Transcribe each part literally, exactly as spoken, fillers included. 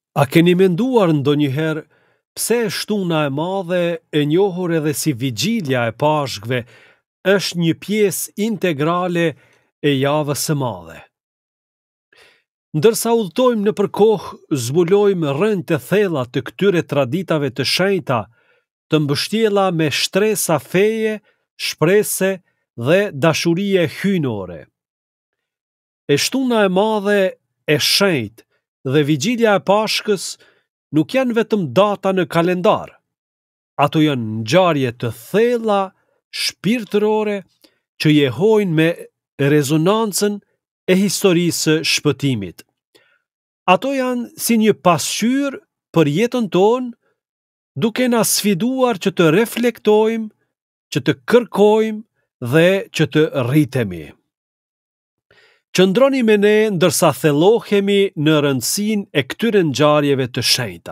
A keni menduar ndonjëherë pse shtuna e madhe, e njohur edhe si Vigjilja e Pashkve, është një pjesë integrale e javës së madhe? Ndërsa udhtojmë në përkohë, zbulojmë rrënjë të thella të këtyre traditave të shenjta, të mbështjella me shtresa feje, shprese dhe dashurie hyjnore. E shtuna e madhe e shenjtë dhe Vigjilja e Pashkës nuk janë vetëm data në kalendar. Ato janë ngjarje të thella shpirtërore që jehojnë me rezonancën e historisë së shpëtimit. Ato janë si një pasqyrë për jetën tonë, duke na sfiduar që të reflektojmë, që të kërkojmë dhe që të rritemi. Qëndroni me ne ndërsa thellohemi në rëndësinë e këtyre ngjarjeve të shenjta.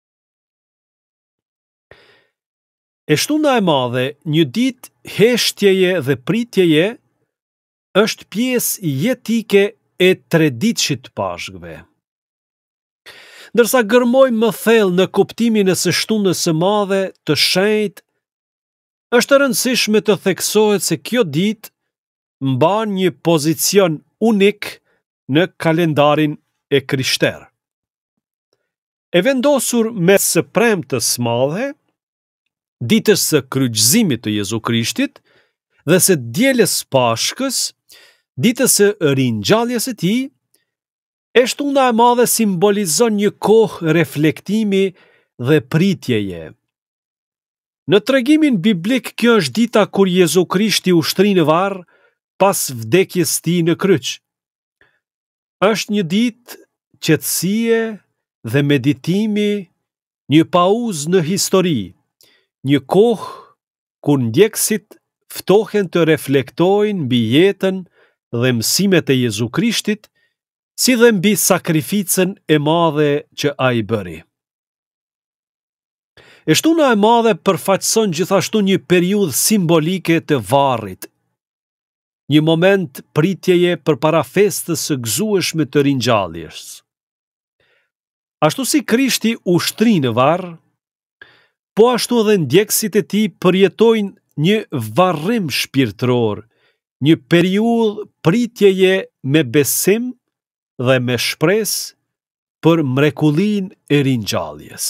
E shtuna e madhe, një ditë heshtjeje dhe pritjeje, është pjesë jetike e treditshit të Pashkve. Ndërsa gërmojmë më thellë në kuptimin e së shtunës së madhe të shenjtë, është e rëndësishme të theksohet se kjo ditë mban një pozicion unik në kalendarin e krishterë. E vendosur mes së premtës së madhe, ditës së kryqëzimit të Jezu Krishtit, dhe së dielës së Pashkës, ditës së ringjalljes së tij, e shtuna e madhe simbolizon një kohë reflektimi dhe pritjeje. Në tregimin biblik, kjo është dita kur Jezu Krishti u shtri në varr pas vdekjes së tij në kryq. Është një ditë qetësie dhe meditimi, një pauzë në histori, një kohë kur ndjekësit ftohen të reflektojnë mbi jetën dhe mësimet e Jezu Krishtit, si dhe mbi sakrificën e madhe që ai bëri. E shtuna e madhe përfaqëson gjithashtu një periudhë simbolike të varrit, një moment pritjeje përpara festës së gëzueshme të ringjalljes. Ashtu si Krishti u shtri në varr, po ashtu edhe ndjekësit e tij përjetojnë një varrim shpirtëror, një periudhë pritjeje me besim dhe me shpresë për mrekullinë e ringjalljes.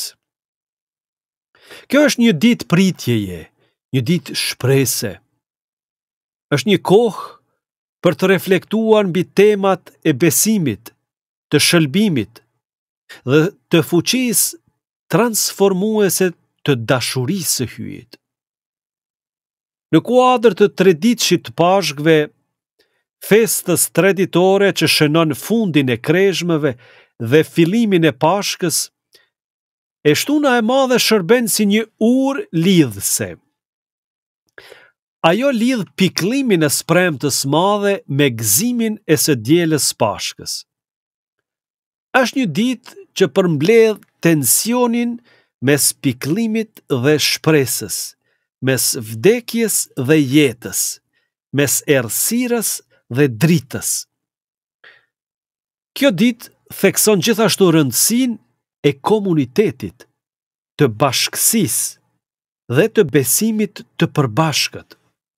Kjo është një ditë pritjeje, një ditë shprese. Është një kohë për të reflektuar mbi temat e besimit, të shëlbimit dhe të fuqisë transformuese të dashurisë së hyjit. Në kuadër të treditshit të Pashkve, festës traditore që shënon fundin e kreshmeve dhe fillimin e Pashkës, e shtuna e madhe shërben si një urë lidhëse. Ajo lidh pikëllimin e së premtës madhe me gëzimin e së dielës së Pashkës. Është një ditë që përmbledh tensionin mes pikëllimit dhe shpresës, mes vdekjes dhe jetës, mes errësirës dhe dritës. Kjo ditë thekson gjithashtu rëndësinë e komunitetit, të bashkësisë dhe të besimit të përbashkët.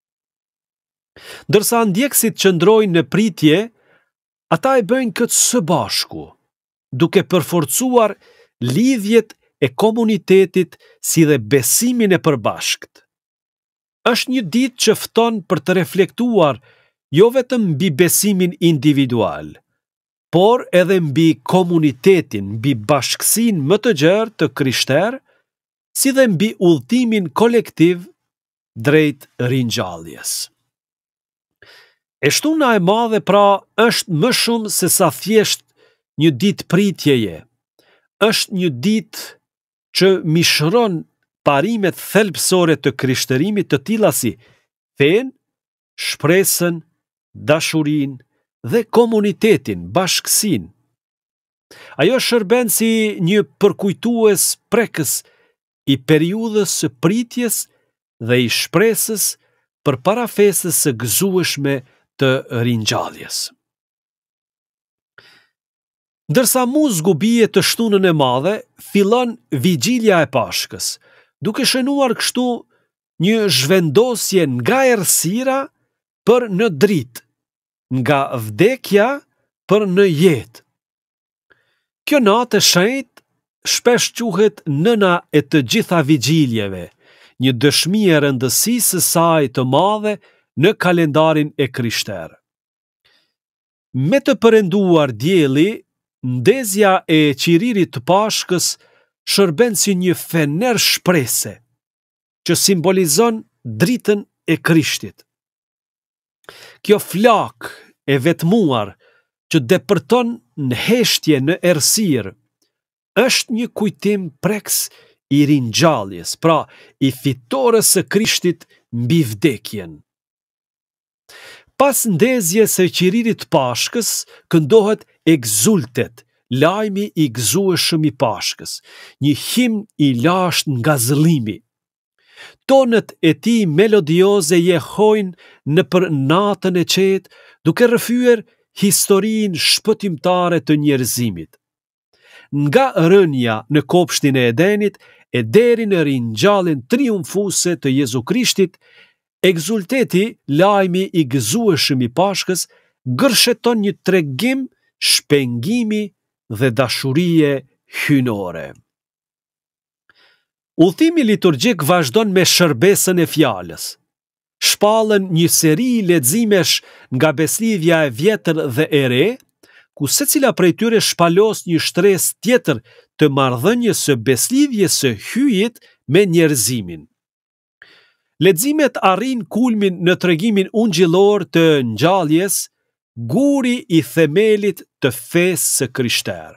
Ndërsa ndjekësit qëndrojnë në pritje, ata e bëjnë këtë së bashku, duke përforcuar lidhjet e komunitetit si dhe besimin e përbashkët. Është një ditë që fton për të reflektuar jo vetëm mbi besimin individual, por edhe mbi komunitetin, mbi bashkësinë më të gjerë të krishterë, si dhe mbi udhëtimin kolektiv drejt ringjalljes. E shtuna e madhe pra është më shumë se sa thjesht një ditë pritjeje. Është një ditë që mishron parimet thelbësore të krishtërimit të tilla si fen, shpresën, dashurinë dhe komunitetin, bashkësinë. Ajo shërben si një përkujtues prekës i periudhës së pritjes dhe i shpresës përpara festës së gëzueshme të ringjalljes. Ndërsa muzgu bie të shtunën e madhe, fillon vigjilja e Pashkës, duke shënuar kështu një zhvendosje nga errësira për në dritë, nga vdekja për në jetë. Kjo natë e shenjtë shpesh quhet nëna e të gjitha vigjiljeve, një dëshmi e rëndësisë së saj të madhe në kalendarin e krishterë. Me të përënduar dielli, ndezja e qiririt të Pashkës shërben si një fener shprese, që simbolizon dritën e Krishtit. Kjo flak e vetmuar që depërton në heshtje në errësirë, është një kujtim preks i ringjalljes, pra i fitores së Krishtit mbi vdekjen. Pas ndezjes së qiririt Pashkës, këndohet Exultet, lajmi i gëzueshëm i Pashkës, një himn i lashtë nga zëllimi. Tonët e tij melodioze jehojnë në për natën e qetë, duke rrëfyer historinë shpëtimtare të njerëzimit. Nga rënja në kopshtin e Edenit e deri në ringjalljen triumfuese të Jezu Krishtit, Exulteti, lajmi i gëzueshëm i Pashkës, gërsheton një tregim shpengimi dhe dashurie hyjnore. Udhëtimi liturgjik vazhdon me shërbesën e fjalës. Shpallen një seri leximesh nga Beslidhja e vjetër dhe e re, ku secila prej tyre shpalos një shtresë tjetër të marrëdhënies së beslidhjes së hyjit me njerëzimin. Leximet arrin kulmin në tregimin ungjillor të ngjalljes, guri i themelit të fesë së krishterë.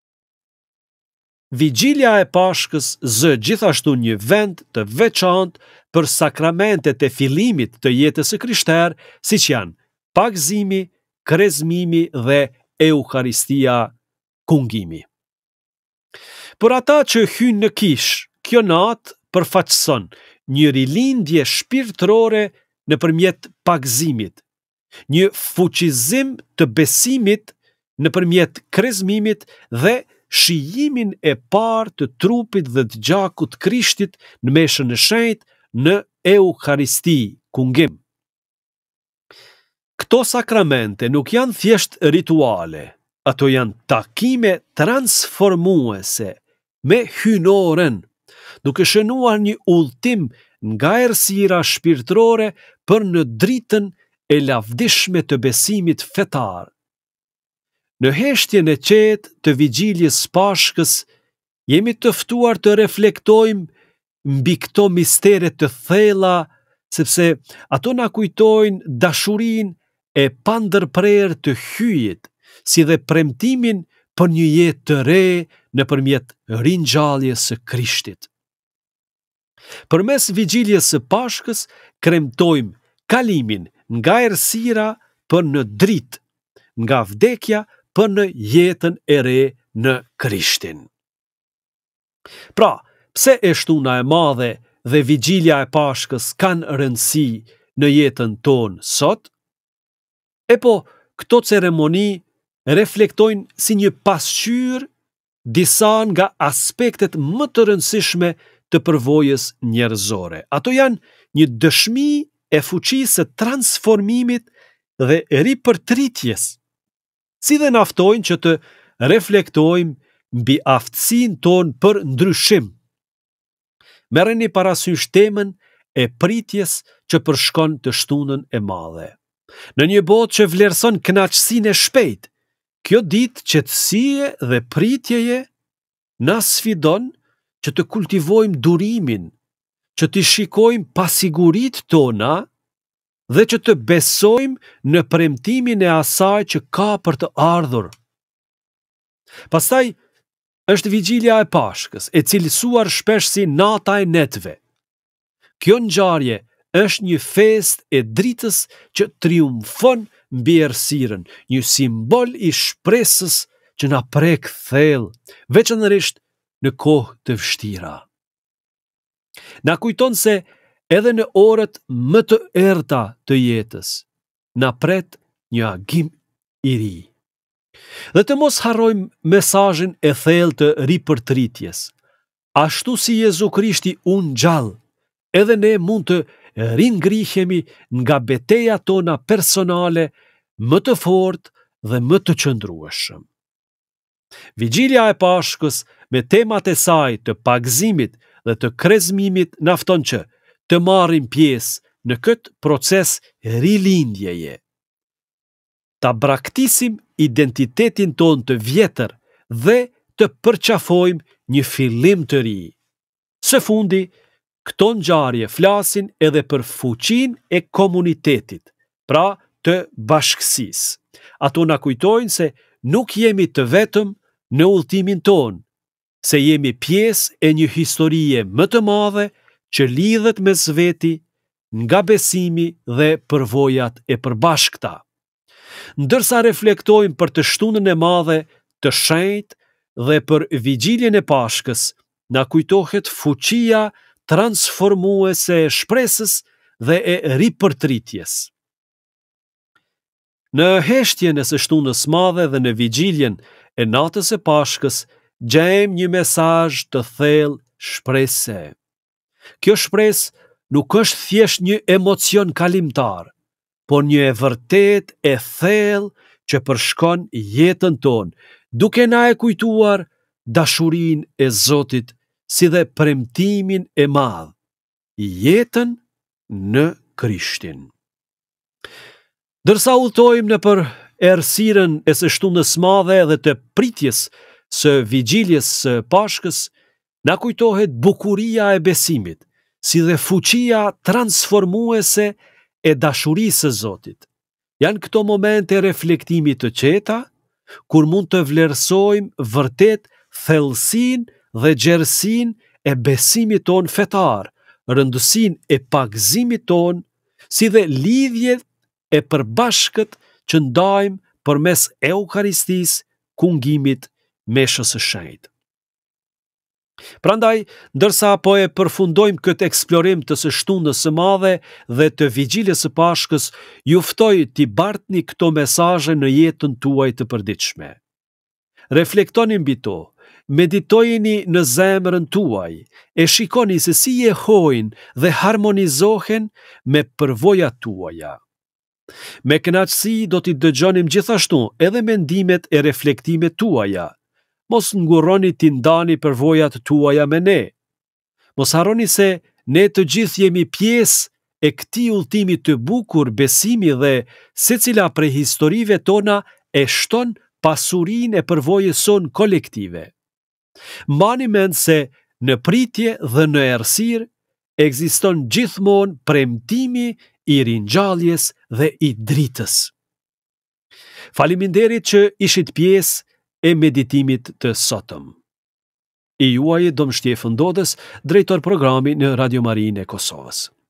Vigjilja e Pashkës zë gjithashtu një vend të veçantë për sakramentet e fillimit të jetës së krishterë, siç janë pagëzimi, krezmimi dhe Eukaristia, kungimi. Për ata që hyjnë në kish, kjo natë përfaqëson një rilindje shpirtërore nëpërmjet pagëzimit, një fuqizim të besimit nëpërmjet krezmimit dhe shijimin e parë të trupit dhe të gjakut Krishtit në meshën e shenjtë në Eukaristi, kungim. Këto sakramente nuk janë thjesht rituale, ato janë takime transformuese me hyjnoren, duke shënuar një udhëtim nga errësira shpirtërore për në dritën e lavdishme të besimit fetar. Në heshtjen e qetë të vigjiljes Pashkës, jemi të ftuar të reflektojmë mbi këto mistere të thella, sepse ato na kujtojnë dashurinë e pandërprerë të hyjit, si dhe premtimin për një jetë të re nëpërmjet ringjalljes së Krishtit. Përmes vigjiljes së Pashkës kremtojmë kalimin nga errësira për në dritë, nga vdekja për në jetën e re në Krishtin. Pra, pse e shtuna e madhe dhe vigjilja e Pashkës kanë rëndësi në jetën tonë sot? E po, këto ceremoni reflektojnë si një pasqyrë disa nga aspektet më të rëndësishme të përvojës njerëzore. Ato janë një dëshmi e fuqisë së transformimit dhe ripërtritjes, si dhe naftojnë që të reflektojmë mbi aftësinë tonë për ndryshim. Merreni parasysh temën e pritjes që përshkon të shtunën e madhe. Në një botë që vlerëson kënaqësinë e shpejtë, kjo ditë qetësie dhe pritjeje na sfidon që të kultivojmë durimin, që të shikojmë pasiguritë tona dhe që të besojmë në premtimin e asaj që ka për të ardhur. Pastaj është vigjilja e Pashkës, e cilësuar shpesh si nata e netve. Kjo ngjarje është një fest e dritës që triumfon mbi errësirën, një simbol i shpresës që na prek thellë, veçanërisht në kohë të vështira. Na kujton se edhe në orët më të errta të jetës na pret një agim i ri. Dhe të mos harrojmë mesazhin e thellë të ripërtritjes. Ashtu si Jezu Krishti unë gjallë, edhe ne mund të ringrihemi nga betejat tona personale më të fortë dhe më të qëndrueshëm. Vigjilja e Pashkës me temat e saj të pagëzimit dhe të krezmimit nafton që të marrim pjesë në këtë proces rilindjeje. Ta braktisim identitetin ton të vjetër dhe të përqafojmë një fillim të ri. Së fundi, këto ngjarje flasin edhe për fuqinë e komunitetit, pra të bashkësisë. Ato na kujtojnë se nuk jemi të vetëm në udhëtimin ton, se jemi pjesë e një historie më të madhe që lidhet mes veti nga besimi dhe përvojat e përbashkëta. Ndërsa reflektojmë për të shtunën e madhe të shenjtë dhe për vigjiljen e Pashkës, na kujtohet fuqia transformuese e shpresës dhe e ripërtritjes. Në heshtjen e së shtunës madhe dhe në vigjiljen e natës së Pashkës, gjejmë një mesazh të thellë shpresë. Kjo shpresë nuk është thjesht një emocion kalimtar, por një e vërtet e thellë që përshkon jetën tonë, duke na e kujtuar dashurinë e Zotit si dhe premtimin e madh, jetën në Krishtin. Dërsa udhtojmë në për errësirën e së shtunës madhe dhe të pritjes së vigjiljes së Pashkës, na kujtohet bukuria e besimit, si dhe fuqia transformuese e dashurisë së Zotit. Janë këto momente reflektimit të qeta, kur mund të vlerësojmë vërtet thellësinë dhe gjerësinë e besimit ton fetar, rëndësinë e pagëzimit ton, si dhe lidhjet e përbashkët që ndajmë përmes Eukaristisë, kungimit meshës së shenjtë. Prandaj, ndërsa po e përfundojmë këtë eksplorim të së shtunës së madhe dhe të vigjiljes së Pashkës, ju ftoj t'i bartni këto mesazhe në jetën tuaj të përditshme. Reflektoni mbi to, meditojeni në zemrën tuaj, e shikoni se si jehojnë dhe harmonizohen me përvojat tuaja. Me kënaqësi do t'i dëgjonim gjithashtu edhe mendimet e reflektimet tuaja. Mos ngurroni t'i ndani përvojat tuaja me ne. Mos harroni se ne të gjithë jemi pjesë e këtij udhëtimi të bukur besimi dhe secila prej historive tona e shton pasurinë e përvojës son kolektive. Mbani mend se në pritje dhe në errësirë ekziston gjithmonë premtimi i ringjalljes dhe i dritës. Faleminderit që ishit pjesë e meditimit të sotëm. I juaj Dom Shtjefën Dodës, drejtor programi në Radio Marinë e Kosovës.